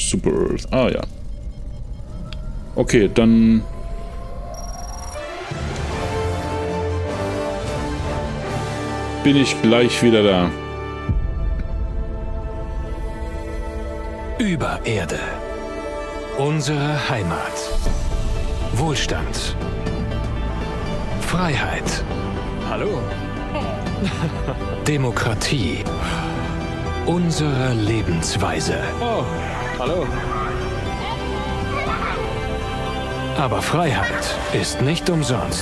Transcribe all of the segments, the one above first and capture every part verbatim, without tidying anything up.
Super Earth. Ah ja. Okay, dann... bin ich gleich wieder da. Über Erde. Unsere Heimat. Wohlstand. Freiheit. Hallo. Demokratie. Unsere Lebensweise. Oh, hallo. Aber Freiheit ist nicht umsonst.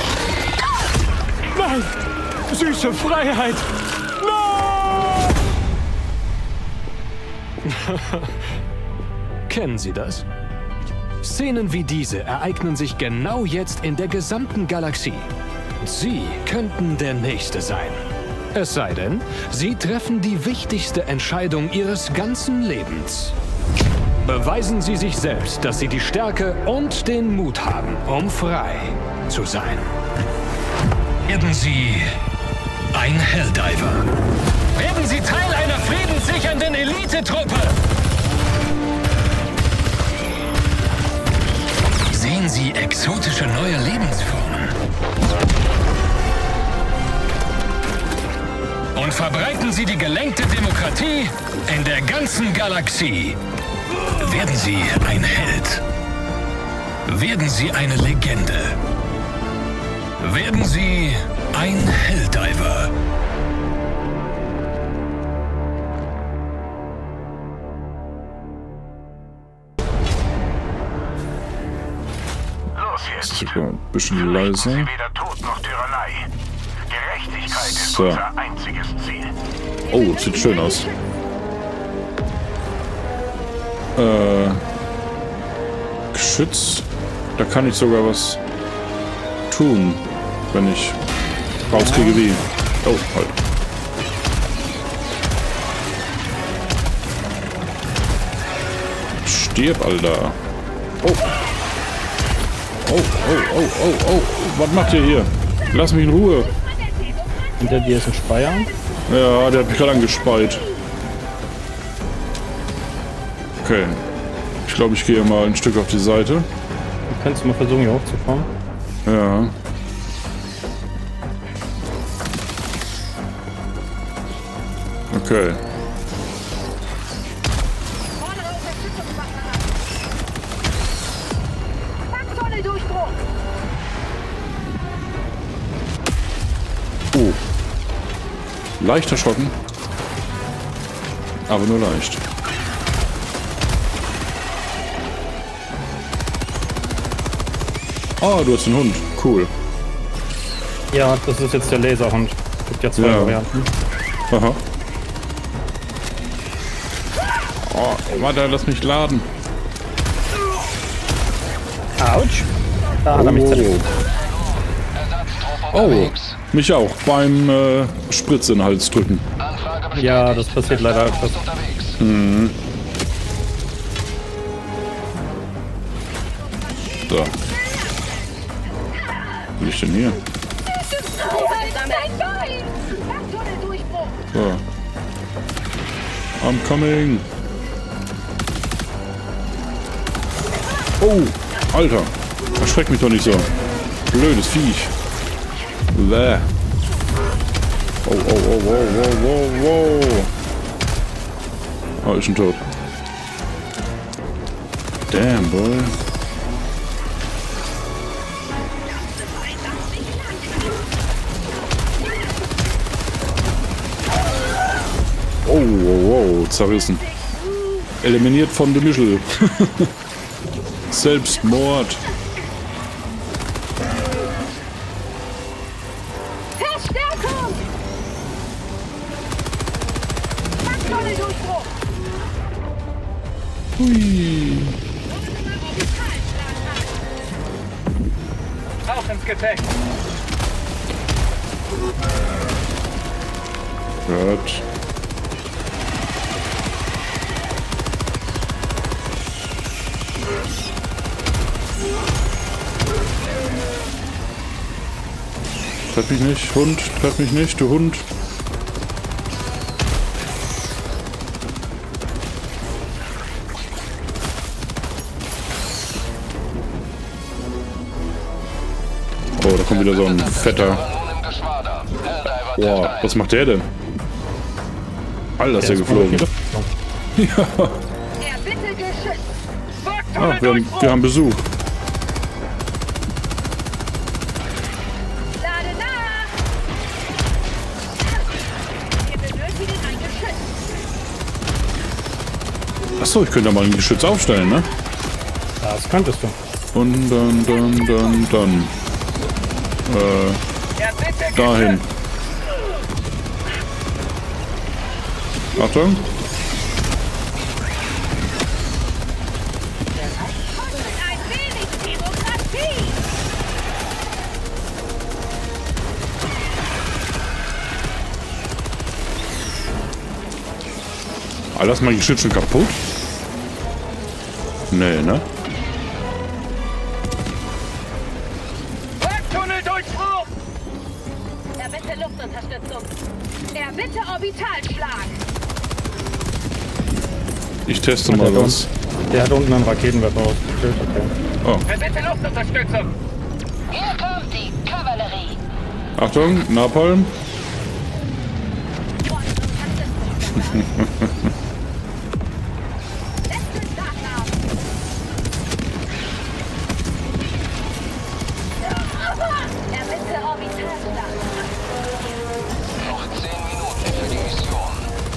Nein! Süße Freiheit! Nein! Kennen Sie das? Szenen wie diese ereignen sich genau jetzt in der gesamten Galaxie. Sie könnten der Nächste sein. Es sei denn, Sie treffen die wichtigste Entscheidung Ihres ganzen Lebens. Beweisen Sie sich selbst, dass Sie die Stärke und den Mut haben, um frei zu sein. Werden Sie ein Helldiver. Werden Sie Teil einer friedenssichernden Elitetruppe. Sehen Sie exotische neue Lebensformen. Und verbreiten Sie die gelenkte Demokratie in der ganzen Galaxie. Werden Sie ein Held. Werden Sie eine Legende. Werden Sie ein Helldiver. Los jetzt. Super, ein bisschen leiser. Weder Tod noch Tyrannei. Gerechtigkeit ist So. unser einziges Ziel. Oh, das sieht schön aus. Äh, Geschütz. Da kann ich sogar was tun, wenn ich rauskriege wie. Oh, halt. Stirb, Alter. Oh. Oh, oh, oh, oh, oh. Was macht ihr hier? Lass mich in Ruhe. Hinter dir ist ein Speier. Ja, der hat mich gerade angespeit. Okay. Ich glaube, ich gehe mal ein Stück auf die Seite. Du kannst mal versuchen, hier hochzukommen. Ja. Okay. Oh. Leichter Schocken. Aber nur leicht. Oh, du hast einen Hund. Cool. Ja, das ist jetzt der Laserhund. Gibt ja zwei Ja. Varianten. Aha. Oh, warte, lass mich laden. Autsch! Da hat er mich zerlegt. Oh, mich auch. Beim äh, Spritze in den Hals drücken. Ja, das passiert leider öfters. Mhm. So. Was will ich denn hier? So. I'm coming. Oh, Alter. Erschreck mich doch nicht so. Blödes Viech. Bäh. Oh, oh, oh, wow, wow, wow, wow. Oh, ist schon tot. Damn, boy. Oh, wow, wow, zerrissen. Eliminiert von der Michel. Selbstmord. Verstärkung! Durchbruch! Hui. Auf ins Gefecht! Gut. Treff mich nicht, Hund, treff mich nicht, du Hund. kommt wieder so ein fetter. Boah, was macht der denn? Alter, ist der geflogen. Ja. Er bitte geschützt. Ah, wir, haben, wir haben Besuch. Lade nach. Wir benötigen ein Geschütz. Achso, ich könnte da mal ein Geschütz aufstellen, ne? Das könntest du. Und dann, dann, dann, dann. Äh, Er bitte dahin. Achtung. Ein wenig Demokratie. Alter, ist mein Geschütz schon kaputt? Nee, ne? Tunnel durchbruch! Er bitte Luftunterstützung. Er bitte Orbitalschlag. Ich teste Und mal der was. Der hat unten einen Raketenwerfer ausgestellt. Okay. Oh, Er bitte Luftunterstützung! Hier kommt die Kavallerie. Achtung, Napalm. Letzten Startlauf. Er bitte Orbitalschlag. Noch zehn Minuten für die Mission.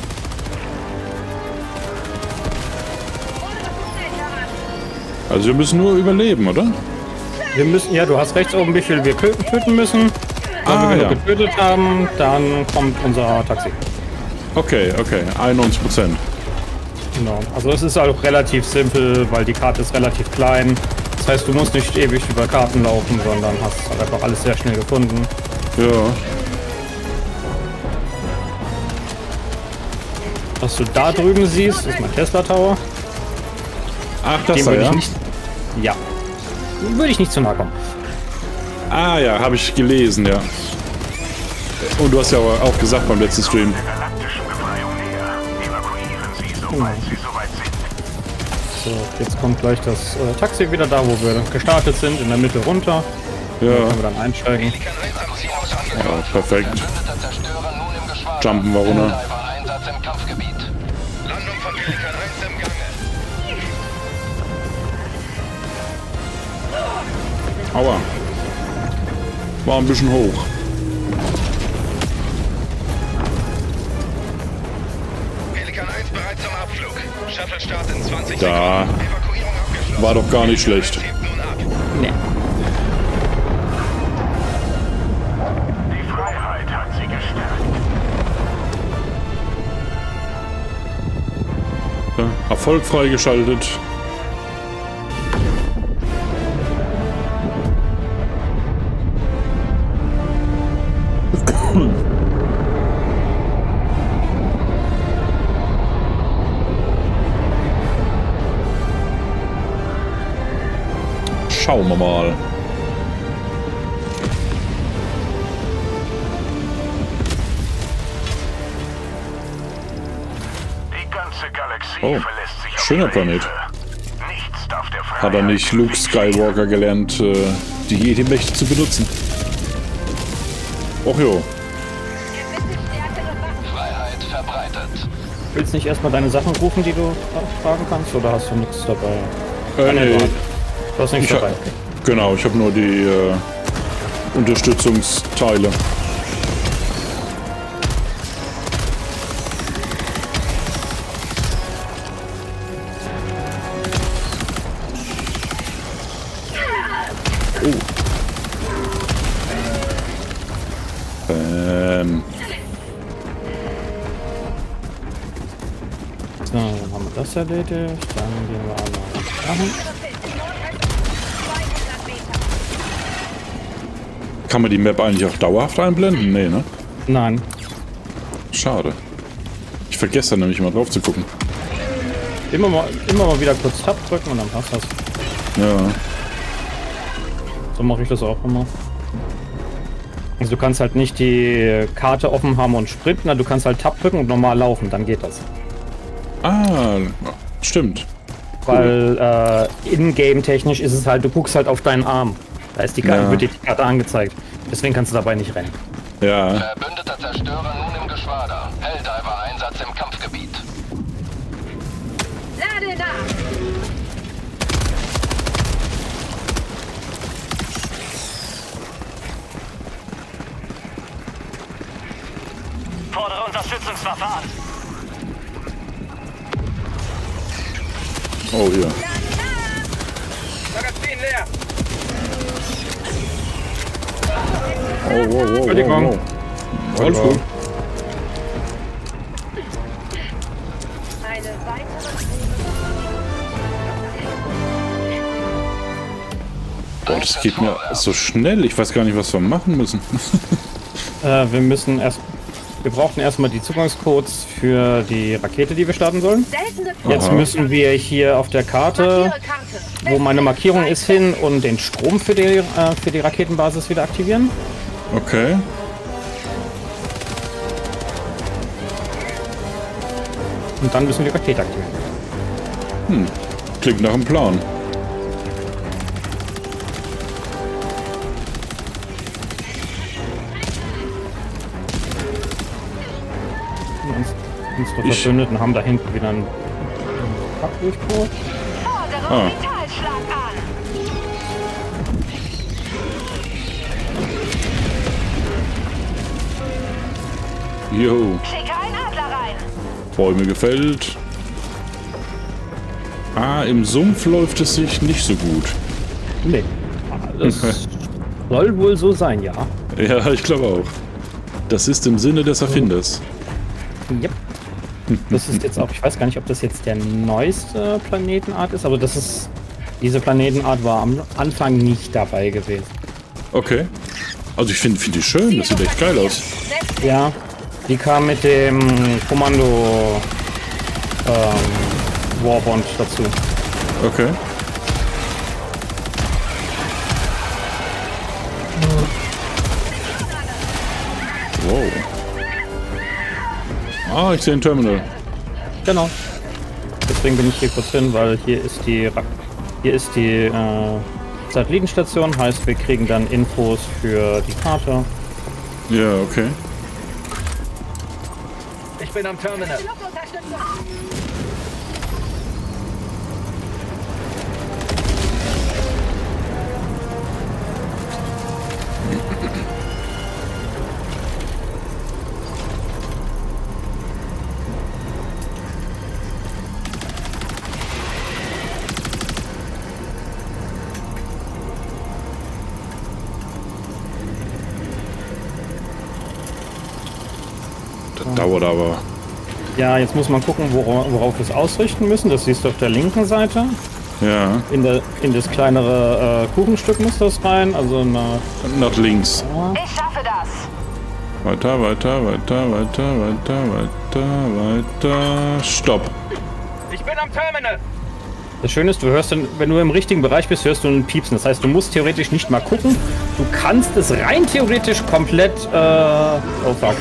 Ohne das Schnell heran. Also wir müssen nur überleben, oder? Wir müssen, ja, du hast rechts oben, wie viel wir kö- töten müssen. Wenn Ah, wir ja. genug getötet haben, dann kommt unser Taxi. Okay, okay. einundneunzig Prozent. Genau. Also es ist auch relativ simpel, weil die Karte ist relativ klein. Das heißt, du musst nicht ewig über Karten laufen, sondern hast halt einfach alles sehr schnell gefunden. Ja. Was du da drüben siehst, ist mein Tesla Tower. Ach, das Dem da, würde ja? ich nicht. Ja. Würde ich nicht zu nahe kommen. Ah ja, habe ich gelesen, ja. Und du hast ja auch gesagt beim letzten Stream. Der galaktischen Befreiung näher. Evakuieren Sie, sobald Sie soweit sind. So, jetzt kommt gleich das äh, Taxi wieder da, wo wir gestartet sind, in der Mitte runter. Ja, Können wir dann einsteigen. ja perfekt. Jumpen wir runter. Einsatz im Kampfgebiet. Landung von Pelikan eins im Gange. Aua. War ein bisschen hoch. Pelikan eins bereit zum Abflug. Shuttle-Start in zwanzig Da. Sekunden. Evakuierung abgeschlossen. War doch gar nicht schlecht. Hebt nun ab. Nee. Die Freiheit hat sie gestärkt. Ja, Erfolg freigeschaltet. Schauen wir mal. Die ganze Galaxie Oh, verlässt sich auf schöner ihre Planet. Hilfe. Nichts darf der Freiheit Hat er nicht Luke Skywalker gelernt, äh, die Jedi-Mächte zu benutzen? Och jo. Er bitte stärkere Waffen. Freiheit verbreitet. Willst du nicht erstmal deine Sachen rufen, die du tragen kannst, oder hast du nichts dabei? Äh, nee, Du hast nichts ich dabei. hab, genau, ich habe nur die äh, Unterstützungsteile. Oh. Ähm. So, dann haben wir das erledigt. Dann gehen wir einmal dahin. zweihundert Meter. Kann man die Map eigentlich auch dauerhaft einblenden? Nee, ne? Nein. Schade. Ich vergesse da nämlich mal drauf zu gucken. Immer mal, immer mal wieder kurz Tab drücken und dann passt das. Ja. So mache ich das auch immer. Also du kannst halt nicht die Karte offen haben und sprinten, du kannst halt Tab drücken und normal laufen, dann geht das. Ah, stimmt. Weil äh, in-game technisch ist es halt, du guckst halt auf deinen Arm. Da ist die Karte, Ja. wird dir die Karte angezeigt. Deswegen kannst du dabei nicht rennen. Ja. Verbündeter Zerstörer nun im Geschwader. Helldiver-Einsatz im Kampfgebiet. Lade nach! Fordere Unterstützungswaffe an. Oh, hier. Magazin leer. Oh, wow, wow, wow, Entschuldigung. wow. Alles gut. Eine weitere Boah, das geht mir so schnell. Ich weiß gar nicht, was wir machen müssen. Äh, wir müssen erst. Wir brauchen erstmal die Zugangscodes für die Rakete, die wir starten sollen. seltene Jetzt Aha. müssen wir hier auf der Karte, Markiere Karte. wo meine Markierung ist, hin und den Strom für die, äh, für die Raketenbasis wieder aktivieren. Okay. Und dann müssen wir die Rakete aktivieren. Klingt nach einem Plan. Und uns, unsere Ich- Verbündeten haben da hinten wieder einen Packdurchbruch. Fordere Ah. Orbitalschlag an. Jo. Schicke einen Adler rein. Bäume gefällt. Ah, im Sumpf läuft es sich nicht so gut. Nee. Das soll wohl so sein, ja. Ja, ich glaube auch. Das ist im Sinne des Erfinders. Yep. Das ist jetzt auch, ich weiß gar nicht, ob das jetzt der neueste Planetenart ist, aber das ist, diese Planetenart war am Anfang nicht dabei gewesen. Okay. Also ich finde find die schön, das sieht echt geil aus. Ja, die kam mit dem Kommando ähm, Warbond dazu. Okay. Wow. Ah, ich sehe ein Terminal. Genau. Deswegen bin ich hier kurz hin, weil hier ist die Ra hier ist die äh, Satellitenstation, heißt wir kriegen dann Infos für die Karte. Ja, okay. Ich bin am Terminal. Luftunterstützung. Das dauert aber. Ja, jetzt muss man gucken, wora worauf wir es ausrichten müssen. Das siehst du auf der linken Seite. Ja, In, der, in das kleinere äh, Kuchenstück muss das rein. Also eine, nach links. Ich schaffe das. Weiter, weiter, weiter, weiter, weiter, weiter, weiter. Stopp. Ich bin am Terminal. das Schöne ist, du hörst dann, wenn du im richtigen Bereich bist, hörst du ein Piepsen. Das heißt, du musst theoretisch nicht mal gucken. Du kannst es rein theoretisch komplett. Äh, oh fuck.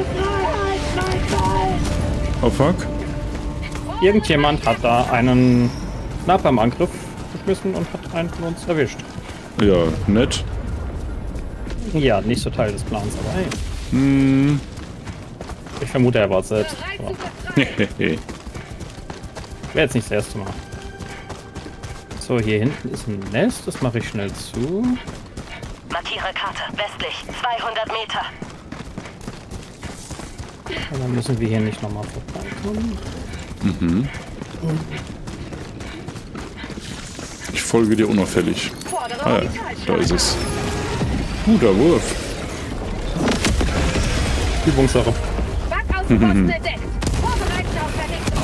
Oh fuck. Irgendjemand hat da einen Napalm-Angriff geschmissen und hat einen von uns erwischt. Ja, nett. Ja, nicht so Teil des Plans, aber hey. Hm. Ich vermute, er war es selbst. Bereit Aber zu befreien. wäre jetzt nicht das erste Mal. So, hier hinten ist ein Nest. Das mache ich schnell zu. Markiere Karte. Westlich. zweihundert Meter. Und dann müssen wir hier nicht nochmal vorbeikommen. Ich folge dir unauffällig. Fordere Ah ja, Orbitalschlag. da ist es. Guter Wurf. Übungssache. Backaußenposten entdeckt. Vorbereiten auf Vernichtung.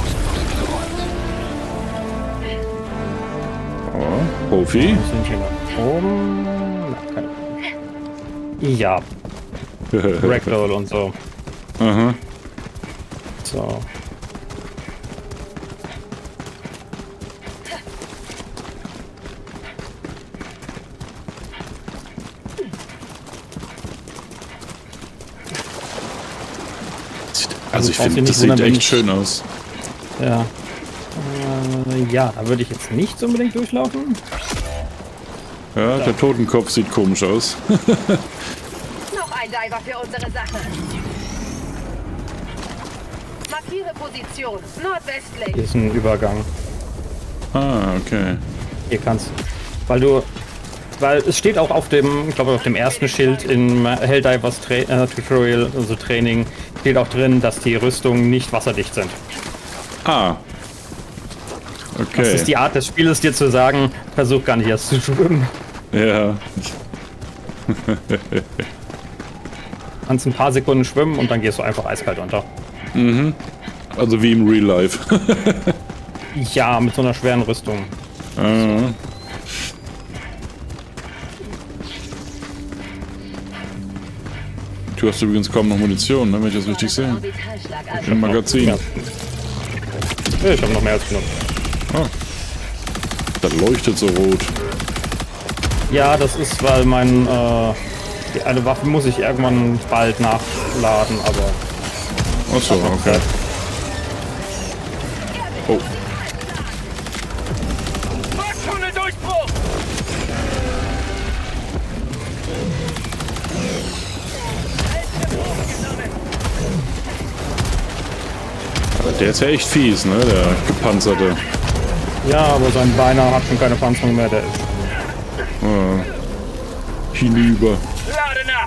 Oh, Profi. Sind hier nach oben? Na, keine. Ja, Ragdoll und so. Aha. So. Also ich brauchst finde, dich das nicht sieht wundern, wenn echt ich- schön aus. Ja. Äh, ja, da würde ich jetzt nicht unbedingt durchlaufen. Ja, der Totenkopf sieht komisch aus. Noch ein Diver für unsere Sache. Markiere Position. Nordwestlich. Hier ist ein Übergang. Ah, okay. Hier kannst weil du, weil es steht auch auf dem, ich glaube auf dem ersten Schild im Helldivers Tra äh, Tutorial, also Training, steht auch drin, dass die Rüstungen nicht wasserdicht sind. Ah. Okay. Das ist die Art des Spieles, dir zu sagen, versuch gar nicht erst zu schwimmen. Ja. Kannst ein paar Sekunden schwimmen und dann gehst du einfach eiskalt unter. Mhm. Also wie im Real Life. Ja, mit so einer schweren Rüstung. Ah. Du hast übrigens kaum noch Munition, ne, wenn ich das richtig sehe. Orbitalschlag an. Im Magazin. Ja. Ich habe noch mehr als genug. Ah. Das leuchtet so rot. Ja, das ist, weil mein, äh, die eine Waffe muss ich irgendwann bald nachladen, aber... Achso, okay. Oh. Tunnel-Durchbruch! Aber der ist ja echt fies, ne, der gepanzerte. Ja, aber sein Beiner hat schon keine Panzerung mehr, der ist... Ah. Hinüber. Lade nach!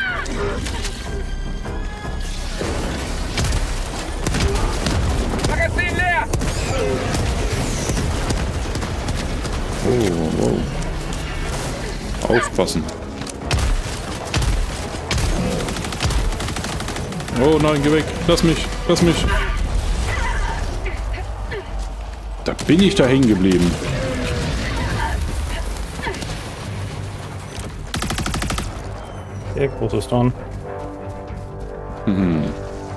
Magazin leer! Oh, wow. Aufpassen. Oh nein, geh weg. Lass mich. Lass mich. Da bin ich da hängen geblieben. Okay, großes Down. Mhm.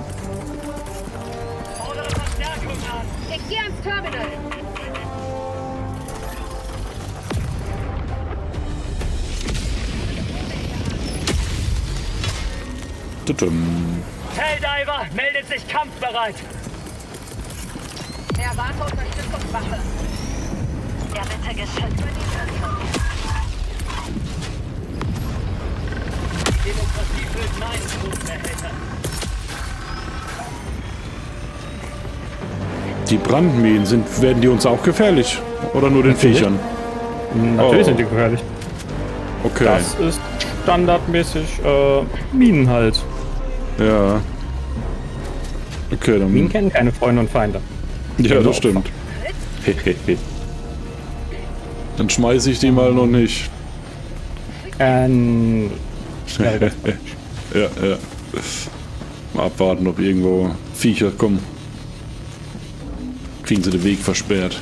Fordere Verstärkung an! Ich gehe ans Terminal. Tudum. Helldiver meldet sich kampfbereit! Erwarte Unterstützungswache. Ja, bitte geschützt. Demokratie füllt meinen Quotenbehälter. Die Brandminen, sind, werden die uns auch gefährlich? Oder nur den Natürlich. Viechern? Natürlich Oh. sind die gefährlich. Okay. Das ist standardmäßig äh, Minen halt. Ja. Okay, dann. Minen kennen keine Freunde und Feinde. Ja, das stimmt. Dann schmeiße ich die mal noch nicht. Ähm, ja, das- Ja, ja. Mal abwarten, ob irgendwo Viecher kommen. Kriegen sie den Weg versperrt.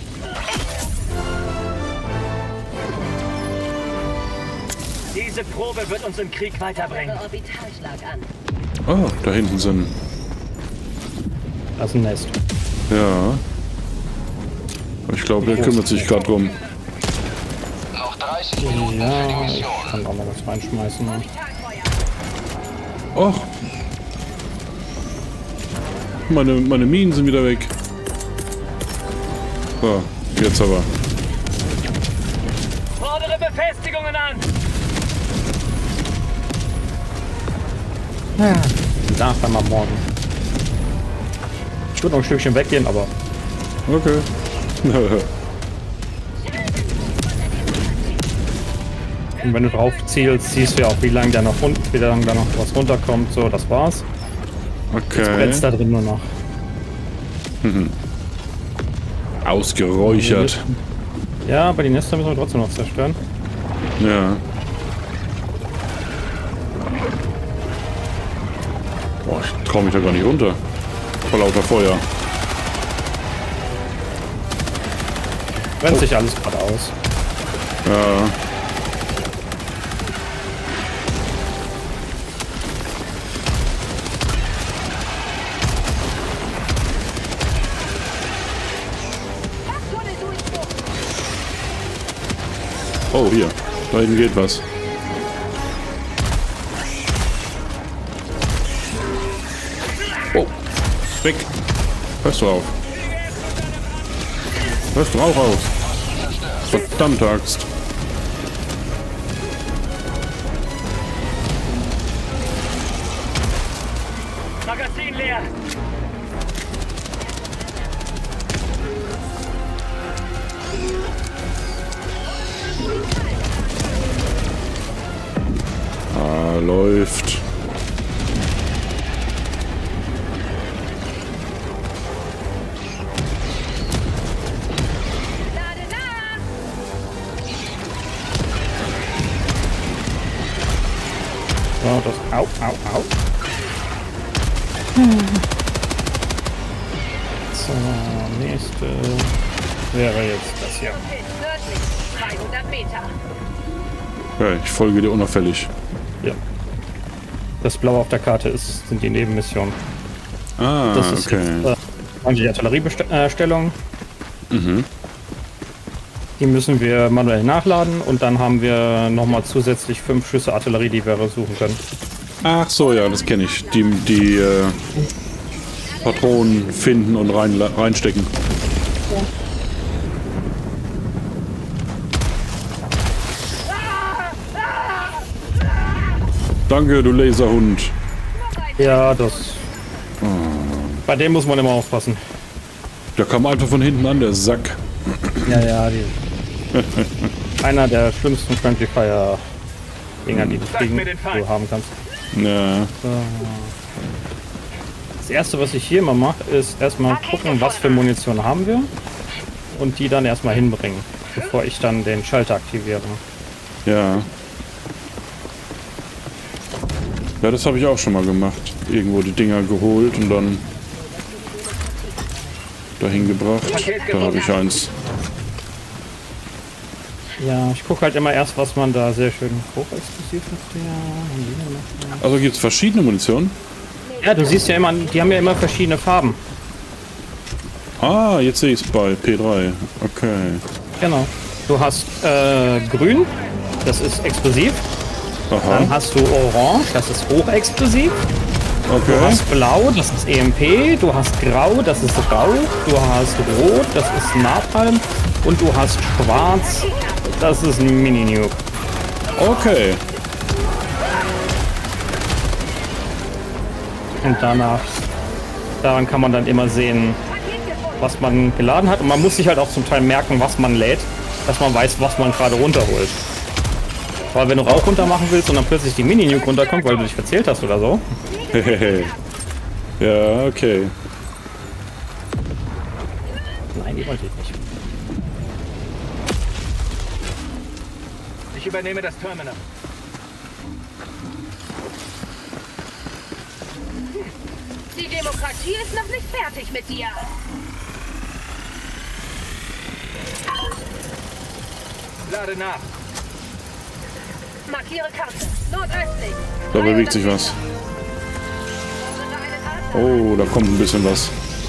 Diese Probe wird uns im Krieg weiterbringen. Orbitalschlag an. Oh, da hinten sind. das ist ein Nest. Ja. Ich glaube, der kümmert sich gerade drum. Noch dreißig Minuten für die Ja, ich Mission. kann auch mal was reinschmeißen. Och. Meine, meine Minen sind wieder weg. So, jetzt aber. Fordere Befestigungen an! Sag dann mal morgen. Ich würde noch ein Stückchen weggehen, aber Okay. und wenn du drauf zielst, siehst du ja auch, wie lange da noch, run- wie lang da noch was runterkommt. So, das war's. Okay. Brennt's da drin nur noch. Ausgeräuchert. Ja, aber die Nester müssen wir trotzdem noch zerstören. Ja. Boah, ich trau mich da gar nicht runter. Vor lauter Feuer. Brennt sich alles gerade aus. Ja. Tunnel-Durchbruch. Oh, hier. Da hinten geht was. Oh. Weg. Hörst du auf? Hörst du auch auf? Verdammte Axt. leer. Ah, läuft. Lade nach! So, das. Au, au, au. So, nächste wäre jetzt das hier. Bis nördlich. zweihundert Meter. Ja, ich folge dir unauffällig. Ja. Das Blaue auf der Karte ist, sind die Nebenmissionen. Ah, Das ist okay. jetzt, äh, die Artilleriebestellung. Mhm. Die müssen wir manuell nachladen und dann haben wir nochmal zusätzlich fünf Schüsse Artillerie, die wir suchen können. Ach so, ja, das kenne ich. Die, die äh, Patronen finden und rein, reinstecken. Danke, du Laserhund. Ja, das. Bei dem muss man immer aufpassen. Der kam einfach von hinten an, der Sack. Ja, ja, die. Einer der schlimmsten Friendly Fire Dinger, die du kriegen, mir den Feind. du haben kannst. Ja. Das erste, was ich hier mal mache, ist erstmal gucken, was für Munition haben wir und die dann erstmal hinbringen, bevor ich dann den Schalter aktiviere. Ja. Ja, das habe ich auch schon mal gemacht. Irgendwo die Dinger geholt und dann dahin gebracht. Da habe ich eins. Ja, ich gucke halt immer erst, was man da sehr schön hochexklusiv hat. Also gibt es verschiedene Munition? Ja, du siehst ja immer, die haben ja immer verschiedene Farben. Ah, jetzt sehe ich es bei P drei. Okay. Genau. Du hast äh, grün, das ist explosiv. Dann Aha. hast du orange, das ist hochexplosiv. Du Okay. hast blau, das ist E M P. Du hast grau, das ist Rauch. Du hast rot, das ist Napalm. Und du hast schwarz, das ist ein Mini-Nuke. Okay. Und danach, daran kann man dann immer sehen, was man geladen hat. Und man muss sich halt auch zum Teil merken, was man lädt, dass man weiß, was man gerade runterholt. Weil wenn du Rauch runter machen willst und dann plötzlich die Mini-Nuke runterkommt, weil du dich verzählt hast oder so. Ja, okay. Nein, die wollte ich nicht. Ich übernehme das Terminal. Die Demokratie ist noch nicht fertig mit dir. Lade nach. Markiere Karte. Nordöstlich. Da bewegt sich was. Oh, da kommt ein bisschen was.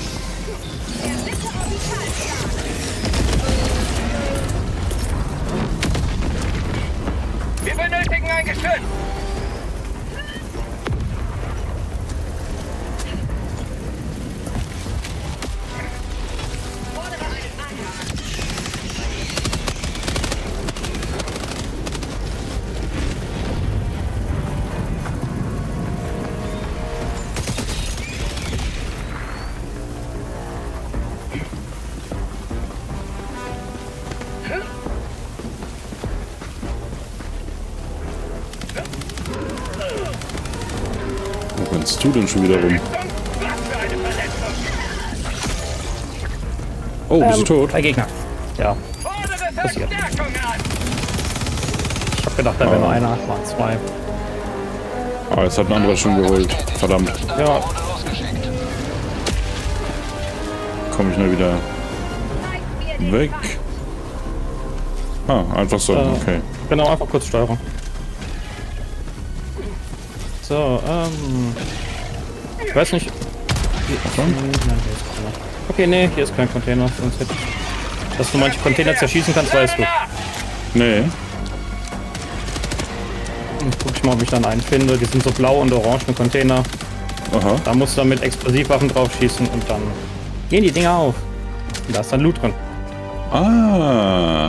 Wir benötigen ein Geschütz. Wo rennst du denn schon wieder rum? Oh, bist du tot? Drei Gegner. Ja, Fordere Passiert. Verstärkung an. ich hab gedacht, da wäre nur einer, waren zwei. Ah, jetzt hat ein anderer schon geholt. Verdammt. Ja, Komme ich nur wieder weg. Ah, einfach so. Okay. genau, einfach kurz Steuerung. So, ähm. Ich weiß nicht. Achtung. Nein, hier ist keiner. Okay, nee, hier ist kein Container. Sonst hätte ich. Dass du manche Container zerschießen kannst, weißt du. Nee. Jetzt guck ich mal, ob ich dann einen finde. Die sind so blau und orange Container. Aha. Da musst du dann mit Explosivwaffen drauf schießen und dann gehen die Dinger auf. Und da ist dann Loot drin. Ah.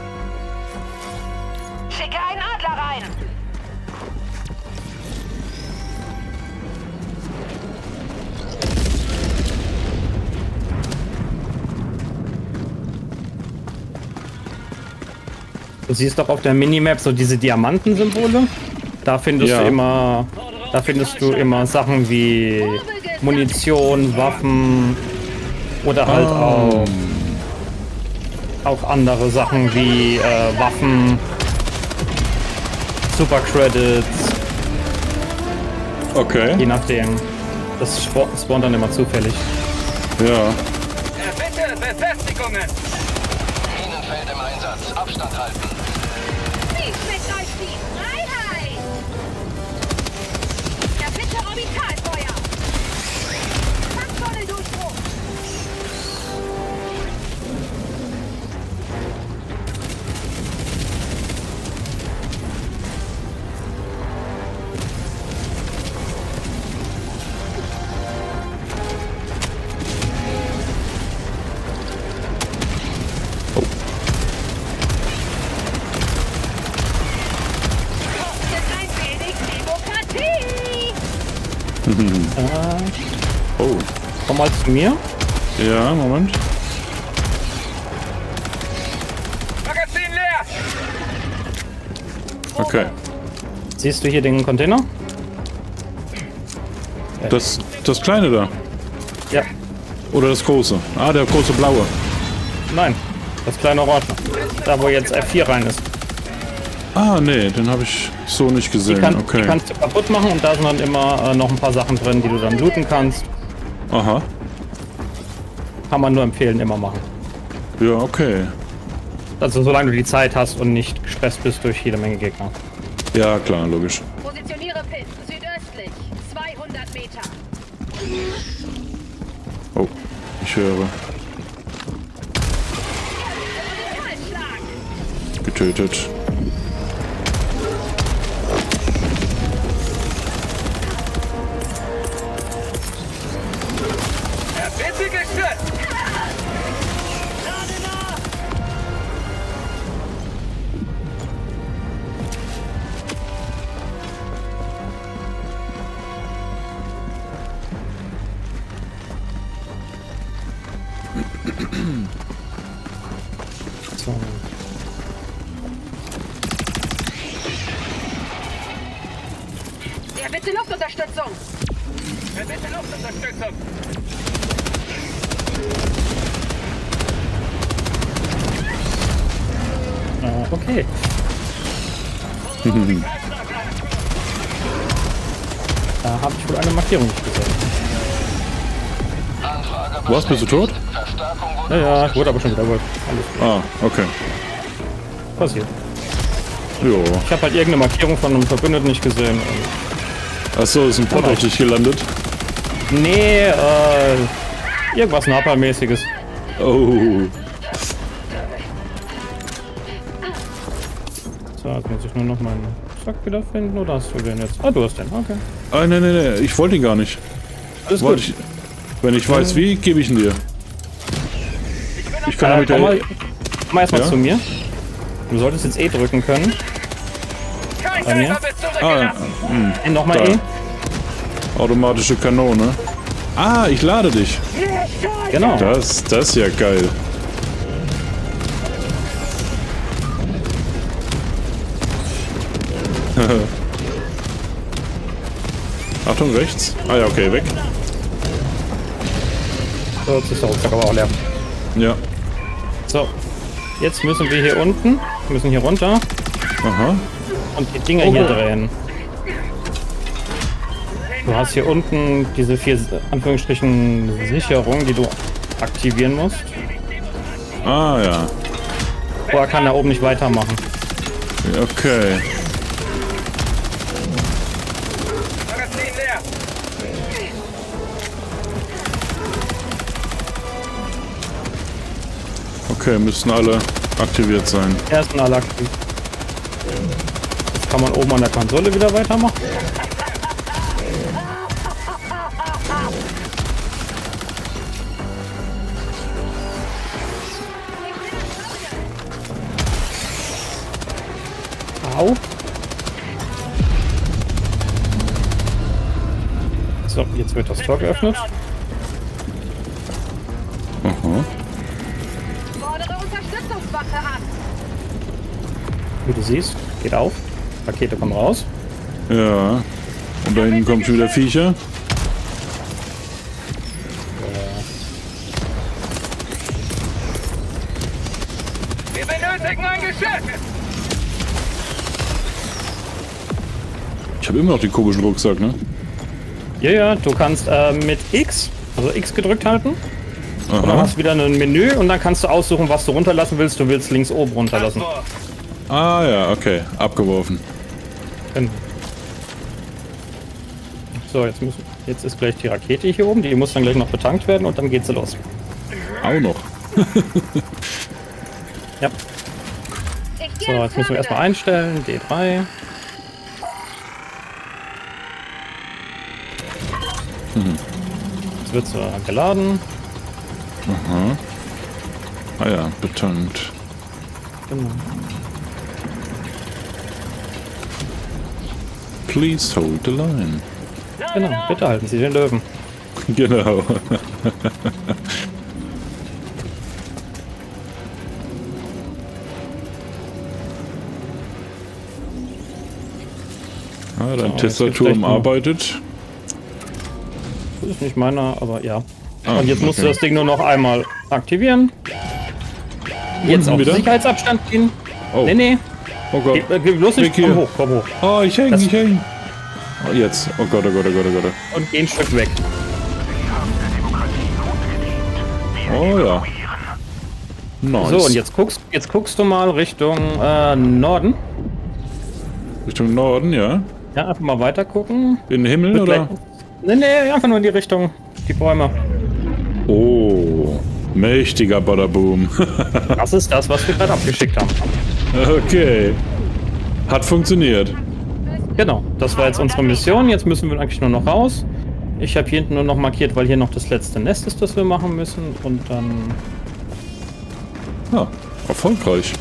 Schicke einen Adler rein. Du siehst doch auf der Minimap so diese Diamantensymbole. Da findest Ja. du immer, da findest du immer Sachen wie Munition, Waffen oder halt auch, auch andere Sachen wie äh, Waffen, Super Credits, Okay. je nachdem. Das spa- spawnt dann immer zufällig. Ja. Bitte, Befestigungen! Minenfeld im Einsatz. Abstand halten. Nicht mit euch die Freiheit! Ja, bitte Orbitalfeuer! Tankvolle Durchbruch! Kostet ein wenig Demokratie! Oh. Komm mal zu mir. Ja, Moment. Magazin leer! Okay. Siehst du hier den Container? Das, das kleine da. Ja. Oder das große. Ah, der große blaue. Nein. Das kleine Orange. Da wo jetzt F vier rein ist. Ah, nee, den habe ich so nicht Die, gesehen. kann, Okay. die kannst du kaputt machen und da sind dann immer äh, noch ein paar Sachen drin, die du dann looten kannst. Aha. Kann man nur empfehlen, immer machen. Ja, okay. Also solange du die Zeit hast und nicht gestresst bist durch jede Menge Gegner. Ja, klar, logisch. Positioniere Pit südöstlich, zweihundert Meter. Oh, ich höre. Orbitalschlag! Getötet. Bitte geschützt! So. Ja, bitte Luftunterstützung! Bitte Luftunterstützung! Äh, okay. Da habe ich wohl eine Markierung nicht gesehen. Anfrage Was, bist du tot? Verstärkung wurde Ja, ja, wurde aber schon wieder gut. Alles gut. Ah, okay. Passiert. Jo. Ich habe halt irgendeine Markierung von einem Verbündeten nicht gesehen. Achso, ist ein Pod auf dich gelandet. Nee, äh, irgendwas Napalm-mäßiges. Oh. So, jetzt muss ich nur noch meinen Sack wiederfinden. Oder hast du den jetzt? Ah, du hast den. Okay. Ah, nee, nee, nee, ich wollte ihn gar nicht. Alles Wollte gut. ich, wenn ich weiß wie, gebe ich ihn dir. Ich kann Äh, mit komm der... mal, komm mal erstmal Ja? zu mir. Du solltest jetzt E drücken können. Kein Bei mir? Timer wird Ah, zurückgelassen! Und nochmal Da. E. automatische Kanone. Ah, ich lade dich. Genau. Das, das ist ja geil. Achtung, rechts. Ah ja, okay, weg. So, jetzt ist der Rucksack aber auch leer. Ja. So. Jetzt müssen wir hier unten, müssen hier runter Aha. und die Dinger hier drehen. Du hast hier unten diese vier Anführungsstrichen Sicherungen, die du aktivieren musst. Ah ja. Vorher kann er oben nicht weitermachen. Okay. Magazin leer! Okay, müssten alle aktiviert sein. Ersten alle aktiv. Jetzt kann man oben an der Konsole wieder weitermachen. Au. So, jetzt wird das Tor geöffnet. Aha. Fordere Unterstützungswaffe an! Wie du siehst, geht auf. Rakete kommt raus. Ja. Und da hinten kommen schon wieder Viecher. Wir benötigen ein Geschütz! Ich habe immer noch den komischen Rucksack, ne? Ja, ja, du kannst äh, mit X, also X gedrückt halten. Und dann Aha. hast du wieder ein Menü und dann kannst du aussuchen, was du runterlassen willst. Du willst links oben runterlassen. Ah ja, okay. Abgeworfen. So, jetzt, müssen, jetzt ist gleich die Rakete hier oben. Die muss dann gleich noch betankt werden und dann geht sie los. Auch noch. Ja. Ich gehe So, ins jetzt müssen wir erstmal Terminal. einstellen. D drei. Jetzt wird sie geladen. Ah ja, betankt. Genau. Please hold the line. Genau, bitte halten Sie den Löwen. Genau. Ah, dein jetzt Tastatur gibt's gleich arbeitet. Das ist nicht meiner, aber ja. Ah, Und jetzt musst du okay. das Ding nur noch einmal aktivieren. Jetzt Unten auf wieder? Sicherheitsabstand gehen. Oh, Nee, nee. oh Gott. Geh, äh, geh bloß nicht. Weg Komm hier. hoch, komm hoch. Oh, ich häng, Das- ich häng. Oh, jetzt. Oh Gott, oh Gott, oh Gott, oh Gott. Und geh ein Stück weg. Oh ja. Nice. So, und jetzt guckst, jetzt guckst du mal Richtung äh, Norden. Richtung Norden, ja. Ja, einfach mal weiter gucken. In den Himmel, oder? Nee, nee, einfach nur in die Richtung. Die Bäume. Oh. Mächtiger Badaboom. Das ist das, was wir gerade abgeschickt haben. Okay. Hat funktioniert. Genau, das war jetzt unsere Mission. Jetzt müssen wir eigentlich nur noch raus. Ich habe hier hinten nur noch markiert, weil hier noch das letzte Nest ist, das wir machen müssen. Und dann... Ja, erfolgreich.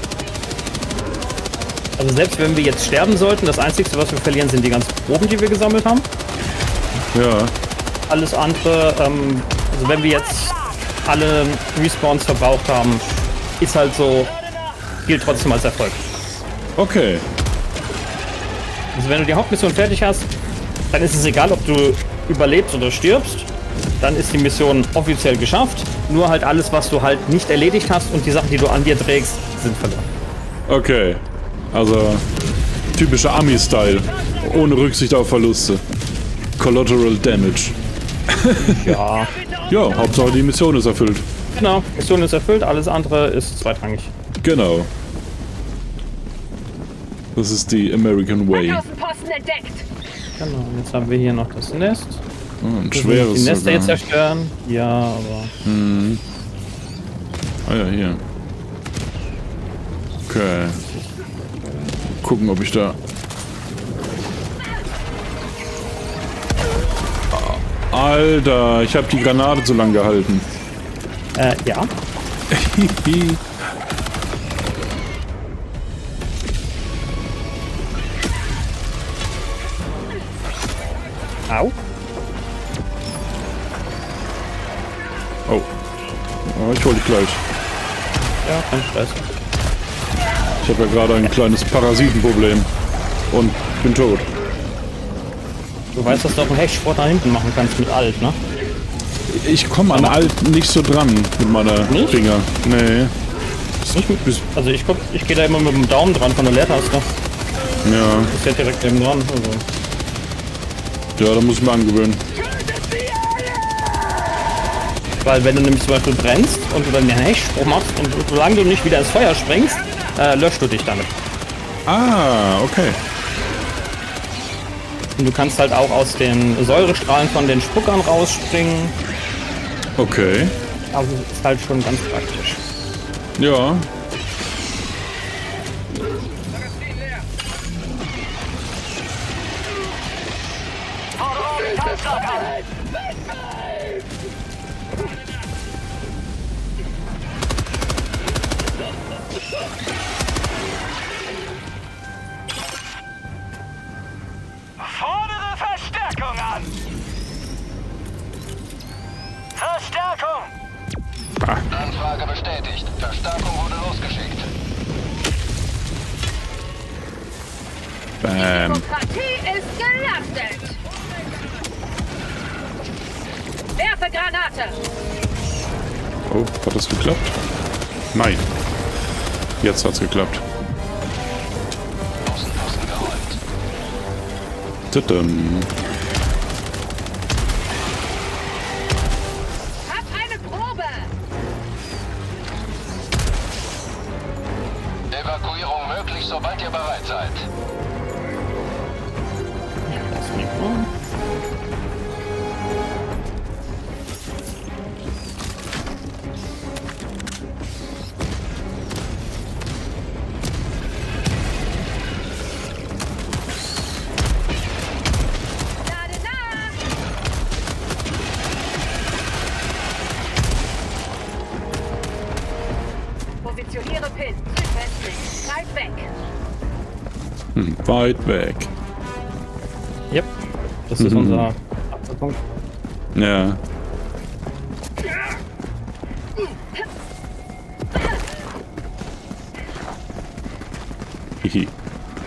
Also selbst wenn wir jetzt sterben sollten, das Einzige, was wir verlieren, sind die ganzen Proben, die wir gesammelt haben. Ja. Alles andere, ähm, also wenn wir jetzt alle Respawns verbraucht haben, ist halt so, gilt trotzdem als Erfolg. Okay. Also wenn du die Hauptmission fertig hast, dann ist es egal, ob du überlebst oder stirbst. Dann ist die Mission offiziell geschafft. Nur halt alles, was du halt nicht erledigt hast und die Sachen, die du an dir trägst, sind verloren. Okay. Also typischer Ami-Style. Ohne Rücksicht auf Verluste. Collateral Damage. Ja, Ja, Hauptsache die Mission ist erfüllt. genau. Mission ist erfüllt, alles andere ist zweitrangig. Genau. Das ist die American Way. Außenposten entdeckt. Genau, und jetzt haben wir hier noch das Nest. Oh, ein Müssen wir schweres die Nester jetzt sogar. zerstören? Ja, aber... Ah ja, hier. Okay. Gucken, ob ich da... Alter, ich habe die Granate zu lang gehalten. Äh, ja. Au. Oh. Oh, ich hol dich gleich. Ja, kein Stress. Ich habe ja gerade ein kleines Parasitenproblem. Und bin tot. Du weißt, dass du auch einen Hechtsport nach hinten machen kannst mit Alt, ne? Ich komme an Alt nicht so dran mit meiner Nicht? Finger. Nee. Nicht mit, also ich guck, ich gehe da immer mit dem Daumen dran von der Leertaste. Ja. Ist ja direkt neben dran. Also. Ja, da muss ich mir angewöhnen. Weil wenn du nämlich zum Beispiel brennst und du dann den Hechtsprung machst und solange du nicht wieder ins Feuer springst, äh, löscht du dich damit. Ah, okay. Und du kannst halt auch aus den Säurestrahlen von den Spuckern rausspringen. Okay. Also ist halt schon ganz praktisch. Ja. Fordere Verstärkung an! Verstärkung! Anfrage bestätigt. Verstärkung wurde losgeschickt. Bam. Demokratie ist gelandet. Werfe Granate. Oh, hat das geklappt? Nein. Jetzt hat's geklappt. Tadam. Hab eine Probe. Evakuierung möglich, sobald ihr bereit seid. Das Mikro. Lade nach. Positioniere Pin. Südwestlich. Weit weg. Hm, weit weg. Yep. Das ist Mhm. unser Abschlusspunkt. Ja. Hihi.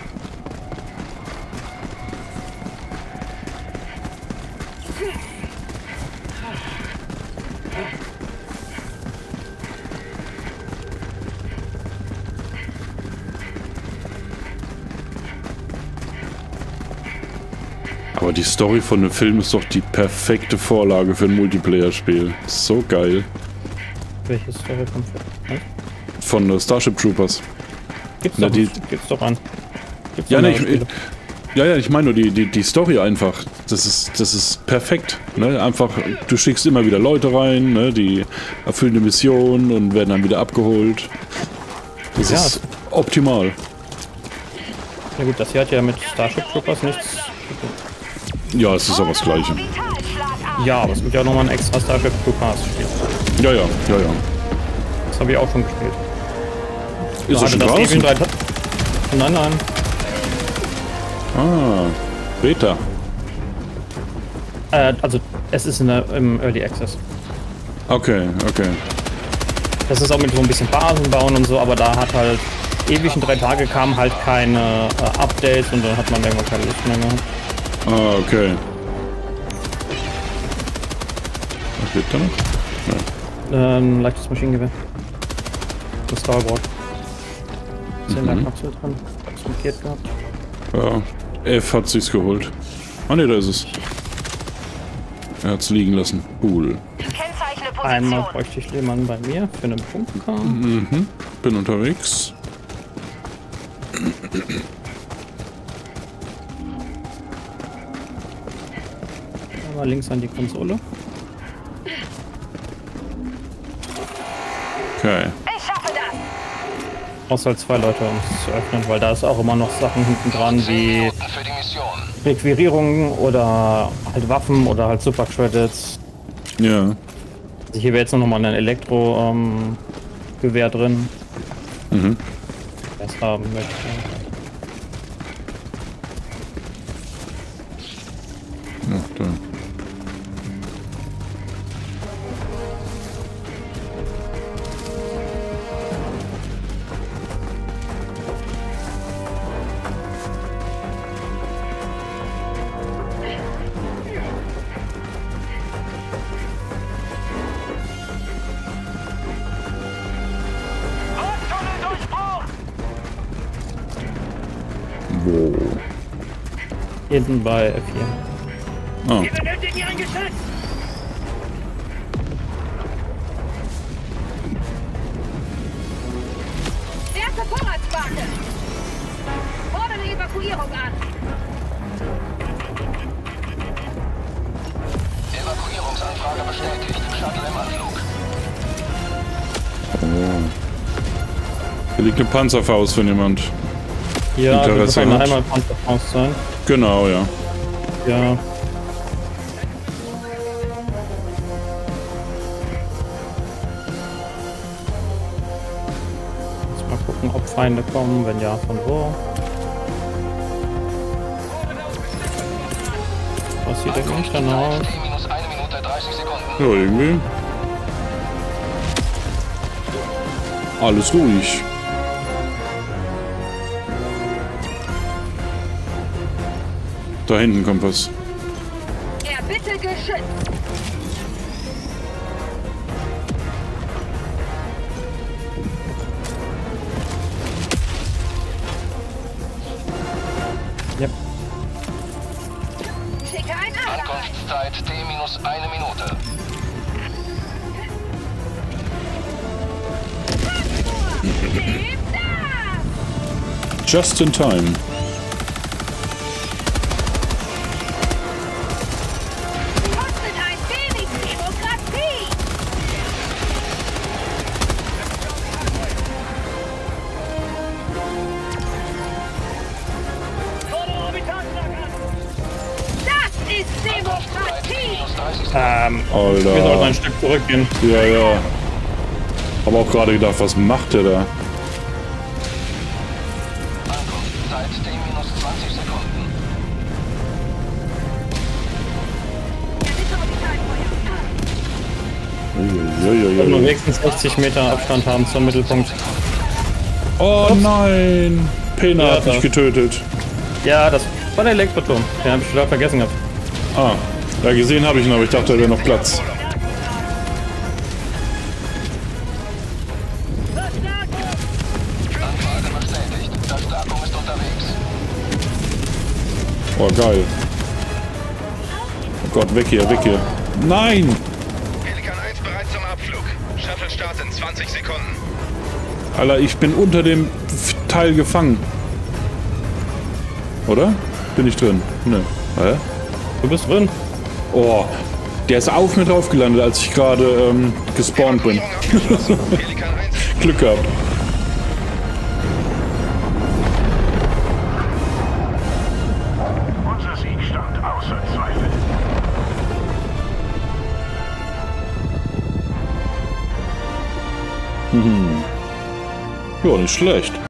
Aber die Story von dem Film ist doch die perfekte Vorlage für ein Multiplayer-Spiel. So geil. Welche Story kommt für? Von äh, Starship Troopers. Gibt's Na, doch, die- gibt's doch an. Gibt's Ja, doch ne, andere ich, Spiele. ja, ja, ich meine nur die, die, die Story einfach. Das ist, das ist perfekt. Ne? Einfach, du schickst immer wieder Leute rein, ne? Die erfüllen eine Mission und werden dann wieder abgeholt. Das Ja, ist optimal. Ja gut, das hier hat ja mit Starship Troopers nichts. Ja, es ist aber das Gleiche. Ja, aber es gibt ja auch nochmal ein extra Starship Troopers Spiel. Ja, ja, ja, ja. Das habe ich auch schon gespielt. Ist Da er schon hatte das draußen? Ewigen drei. Nein, nein. Ah, Beta. Äh, also es ist in der, im Early Access. Okay, okay. Das ist auch mit so ein bisschen Basen bauen und so, aber da hat halt ewig in drei Tage kamen halt keine äh, Updates und dann hat man irgendwann keine Lust mehr gehabt. Ah, okay. Was lebt da noch? Äh, ein leichtes Maschinengewehr. Ein Starboard. zehn Mhm. Kapsel dran. Hab's markiert gehabt. Ja, F hat sich's geholt. Ah ne, da ist es. Er hat's liegen lassen. Cool. Kennzeichne Position. Einmal bräuchte ich jemanden bei mir für einen Bunker. Mhm. Bin unterwegs. Einmal links an die Konsole. Okay. Ich schaffe das. Brauchst halt zwei Leute, um es zu öffnen, weil da ist auch immer noch Sachen hinten dran zehn wie Minuten für die Mission. Requirierungen oder halt Waffen oder halt Super Credits. Ja. Also hier wäre jetzt noch mal ein Elektro ähm, Gewehr drin. Mhm. Das haben möchte. Ja, da. Wo? Hinten bei F vier. Ah, Wir benötigen Ihren Geschütz. Erste Vorratswarte. Fordere Evakuierung an. Evakuierungsanfrage bestätigt. Shuttle im Anflug. hier liegt eine Panzerfaust von jemand. Ja, Interesse das kann hat. einmal Panzerfaust sein. Genau, ja. Ja. Jetzt mal gucken, ob Feinde kommen. Wenn ja, von wo? Was sieht denn nicht danach aus? T minus eine Minute dreißig Sekunden. Ja, irgendwie. Alles ruhig. Da hinten kommt was. Erbitte Geschütz. Ja. Schicke ein Alarm. Ankunftszeit T minus eine Minute. Nehmt das! Just in time. Kostet ein wenig Demokratie. Das ist Demokratie. Ähm, Alter. wir sollten ein Stück zurückgehen. Ja, ja. Hab auch gerade gedacht, was macht der da? Ankunftszeit T minus zwanzig Sekunden. Erbitte Orbitalfeuer. Wir sollten nur Uiuiuiui. wenigstens sechzig Meter Abstand haben zum Mittelpunkt. Oh nein! Pena Ja, hat mich das- getötet. Ja, das war der Elektroturm. Den habe ich total vergessen gehabt. Ah, ja, gesehen habe ich ihn, aber ich dachte, er wäre noch Platz. Anfrage bestätigt. Verstärkung ist unterwegs. Oh, geil. Oh Gott, weg hier, weg hier. Nein! Pelikan eins bereit zum Abflug. Shuttle-Start in zwanzig Sekunden. Alter, ich bin unter dem Teil gefangen. Oder? Bin ich drin? Ne. Hä? Du bist drin. Oh, der ist auf mir drauf gelandet, als ich gerade ähm, gespawnt bin. Abgeschlossen. Pelikan eins. Glück gehabt. Unser Sieg stand außer Zweifel. Ja, nicht schlecht.